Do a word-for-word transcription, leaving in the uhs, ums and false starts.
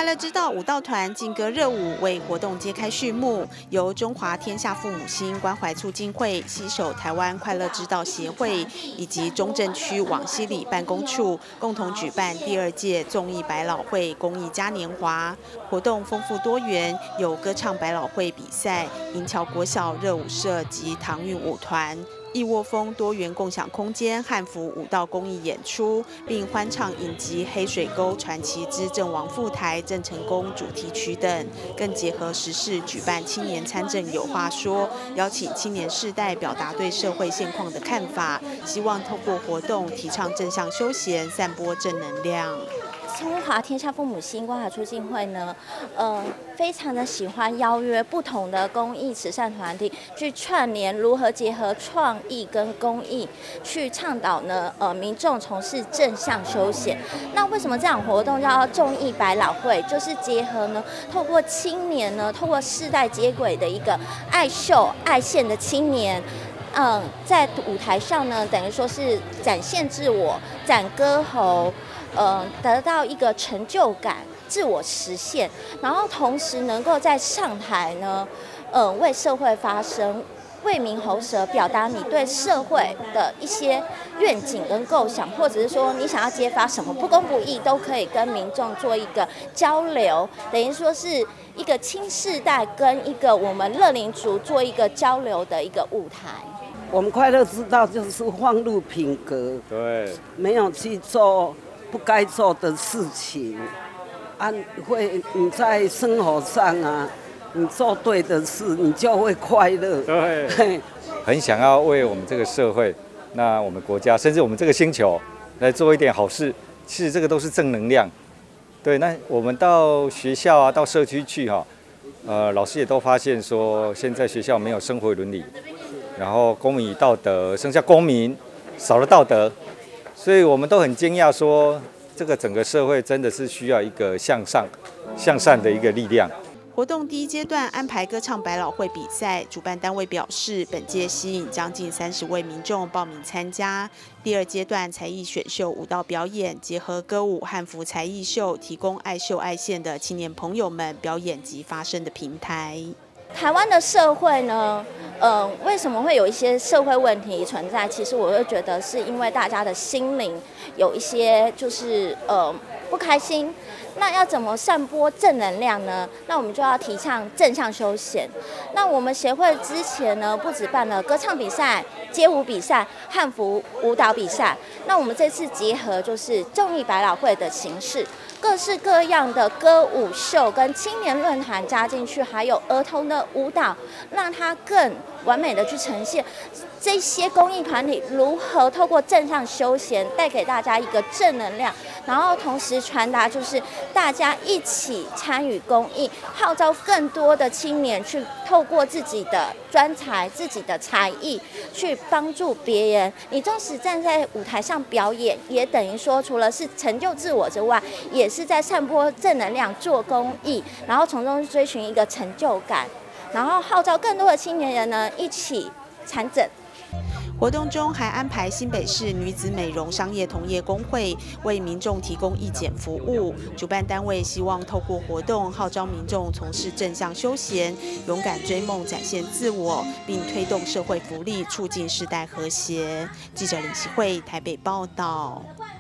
乐之道舞蹈团劲歌热舞为活动揭开序幕，由中华天下父母心关怀促进会携手台湾快乐之道协会以及中正区往西里办公处共同举办第二届综艺百老汇公益嘉年华。活动丰富多元，有歌唱百老汇比赛、银桥国小热舞社及唐韵舞团。 一窝蜂多元共享空间汉服舞蹈公益演出，并欢唱影集《黑水沟传奇之郑王赴台郑成功》主题曲等，更结合时事举办青年参政有话说，邀请青年世代表达对社会现况的看法，希望透过活动提倡正向休闲，散播正能量。 中华天下父母心关怀促进会呢，呃，非常的喜欢邀约不同的公益慈善团体去串联，如何结合创意跟公益，去倡导呢，呃，民众从事正向休闲。那为什么这场活动叫综艺百老汇？就是结合呢，透过青年呢，透过世代接轨的一个爱秀爱现的青年。 嗯，在舞台上呢，等于说是展现自我、展歌喉，嗯、呃，得到一个成就感、自我实现，然后同时能够在上台呢，嗯、呃，为社会发声，为民喉舌，表达你对社会的一些愿景跟构想，或者是说你想要揭发什么不公不义，都可以跟民众做一个交流，等于说是一个青世代跟一个我们乐龄族做一个交流的一个舞台。 我们快乐之道就是放入品格，对，没有去做不该做的事情，啊，会你在生活上啊，你做对的事，你就会快乐。对， 很想要为我们这个社会，那我们国家，甚至我们这个星球来做一点好事。其实这个都是正能量。对，那我们到学校啊，到社区去哈、啊，呃，老师也都发现说，现在学校没有生活伦理。 然后公民与道德，剩下公民少了道德，所以我们都很惊讶，说这个整个社会真的是需要一个向上、向善的一个力量。 活动第一阶段安排歌唱百老汇比赛，主办单位表示，本届吸引将近三十位民众报名参加。第二阶段才艺选秀舞蹈表演，结合歌舞汉服才艺秀，提供爱秀爱现的青年朋友们表演及发声的平台。 台湾的社会呢，嗯、呃，为什么会有一些社会问题存在？其实我会觉得是因为大家的心灵有一些就是呃不开心。那要怎么散播正能量呢？那我们就要提倡正向休闲。那我们协会之前呢，不止办了歌唱比赛、街舞比赛、汉服舞蹈比赛。那我们这次结合就是综艺百老汇的形式。 各式各样的歌舞秀跟青年论坛加进去，还有儿童的舞蹈，让它更完美的去呈现这些公益团体如何透过正向休闲带给大家一个正能量，然后同时传达就是大家一起参与公益，号召更多的青年去透过自己的专才、自己的才艺去帮助别人。你纵使站在舞台上表演，也等于说除了是成就自我之外，也 也是在散播正能量、做公益，然后从中追寻一个成就感，然后号召更多的青年人呢一起参政。 活动中还安排新北市女子美容商业同业公会为民众提供义检服务。主办单位希望透过活动号召民众从事正向休闲，勇敢追梦，展现自我，并推动社会福利，促进世代和谐。记者林希慧台北报道。